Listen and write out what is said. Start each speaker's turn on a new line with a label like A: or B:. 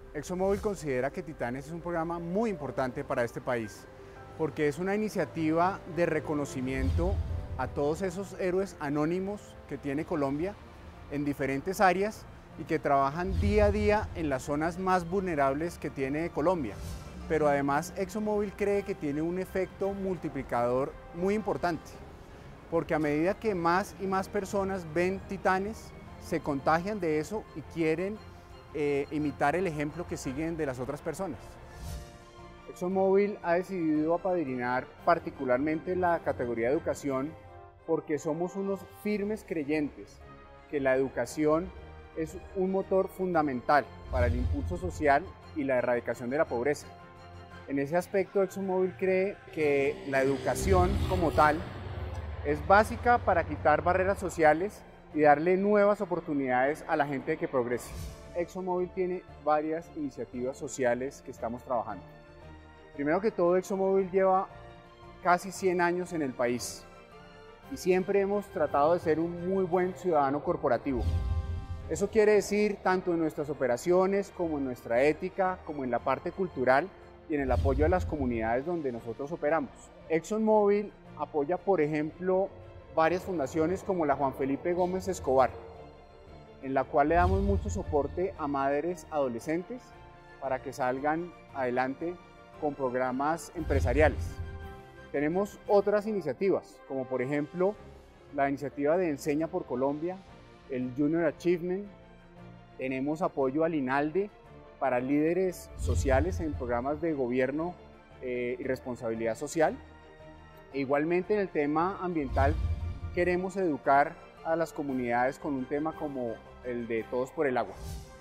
A: ExxonMobil considera que Titanes es un programa muy importante para este país, porque es una iniciativa de reconocimiento a todos esos héroes anónimos que tiene Colombia en diferentes áreas y que trabajan día a día en las zonas más vulnerables que tiene Colombia. Pero además ExxonMobil cree que tiene un efecto multiplicador muy importante, porque a medida que más y más personas ven Titanes, se contagian de eso y quieren imitar el ejemplo que siguen de las otras personas. ExxonMobil ha decidido apadrinar particularmente la categoría de educación porque somos unos firmes creyentes que la educación es un motor fundamental para el impulso social y la erradicación de la pobreza. En ese aspecto, ExxonMobil cree que la educación como tal es básica para quitar barreras sociales y darle nuevas oportunidades a la gente que progrese. ExxonMobil tiene varias iniciativas sociales que estamos trabajando. Primero que todo, ExxonMobil lleva casi 100 años en el país y siempre hemos tratado de ser un muy buen ciudadano corporativo. Eso quiere decir tanto en nuestras operaciones como en nuestra ética, como en la parte cultural y en el apoyo a las comunidades donde nosotros operamos. ExxonMobil apoya, por ejemplo, varias fundaciones como la Juan Felipe Gómez Escobar, en la cual le damos mucho soporte a madres adolescentes para que salgan adelante con programas empresariales. Tenemos otras iniciativas, como por ejemplo la iniciativa de Enseña por Colombia, el Junior Achievement. Tenemos apoyo al INALDE para líderes sociales en programas de gobierno y responsabilidad social. E igualmente en el tema ambiental queremos educar a las comunidades con un tema como el de Todos por el Agua.